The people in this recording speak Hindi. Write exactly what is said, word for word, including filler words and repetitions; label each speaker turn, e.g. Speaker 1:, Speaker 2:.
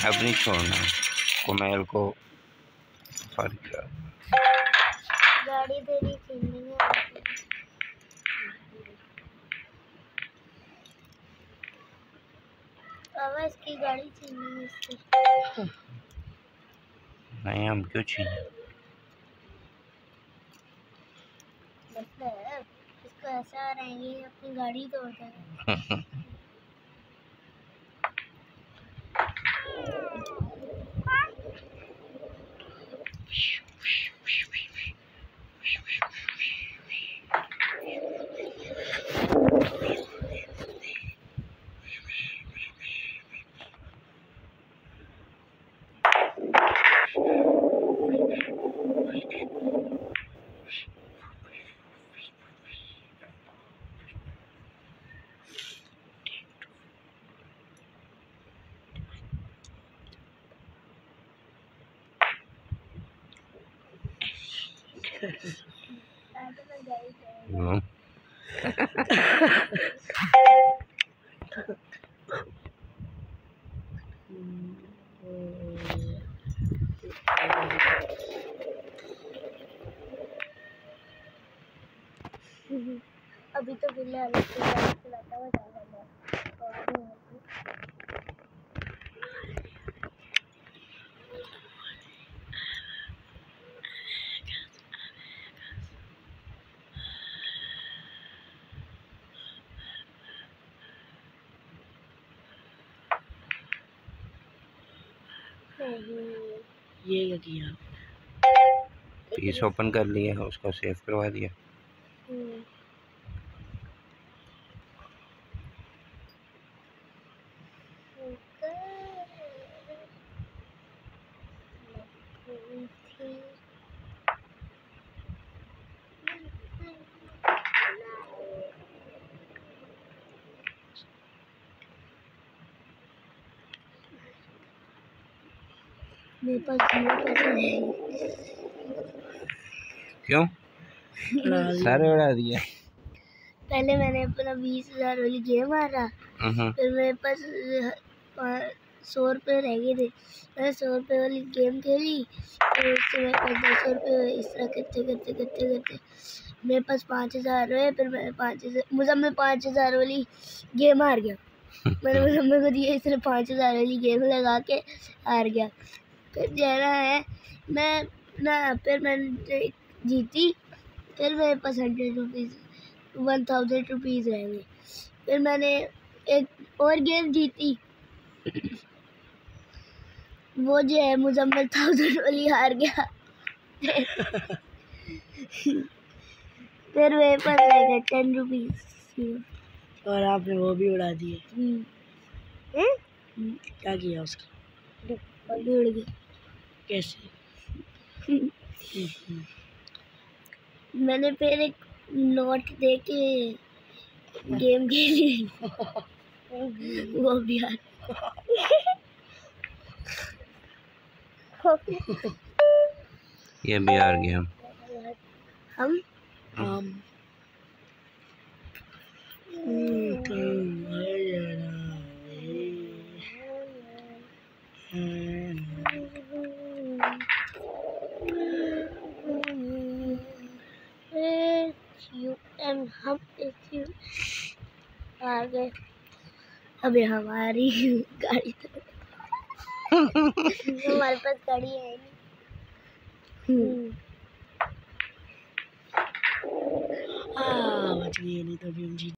Speaker 1: अब नहीं छोड़ना कुमेल को। फर्क
Speaker 2: गाड़ी तेरी छीननी है बाबा, इसकी गाड़ी छीननी है इससे।
Speaker 1: नहीं, हम क्यों छीने?
Speaker 2: मतलब इसको ऐसा रहेंगे अपनी गाड़ी तोड़ देंगे।
Speaker 1: हम्म।
Speaker 2: अभी तो फिलहाल चलाता हुआ जा रहा है।
Speaker 3: ये क्या किया?
Speaker 1: पीस ओपन कर लिया, उसको सेव करवा दिया।
Speaker 2: मेरे पास जीरो पैसे नहीं।
Speaker 1: क्यों? सारे उड़ा दिए।
Speaker 2: पहले मैंने अपना बीस हजार वाली गेम हारा, फिर मेरे पास सौ रुपये रह गए थे। मैंने सौ रुपये वाली गेम खेली, फिर उससे मेरे पास दो सौ रुपये इस तरह करते करते करते करते मेरे पास पाँच हज़ार हुए। फिर मैं पाँच हज़ार मुझे पाँच हज़ार वाली गेम हार गया। मैंने मुझे को दिया, इसलिए पाँच हज़ार वाली गेम लगा के हार गया। फिर जाना है मैं ना, फिर मैंने जीती। फिर मेरे पास hundred rupees one thousand rupees रहेंगे। फिर मैंने एक और गेम जीती, वो जो है मुजम्मल थाउजेंड वाली हार गया। फिर मेरे पास रहेगा टेन रुपीज़
Speaker 3: और आपने वो भी उड़ा दिए। क्या किया उसका?
Speaker 2: उड़ गया।
Speaker 3: कैसे?
Speaker 2: मैंने फिर एक नोट दे के गेम खेली, वो भी हार।
Speaker 1: ये भी हार गया।
Speaker 2: हम
Speaker 3: हम
Speaker 2: हम आ गए। अभी हमारी गाड़ी तो हमारे पास गाड़ी है नहीं।
Speaker 3: हाँ, बच गई, नहीं तो भी हम जीत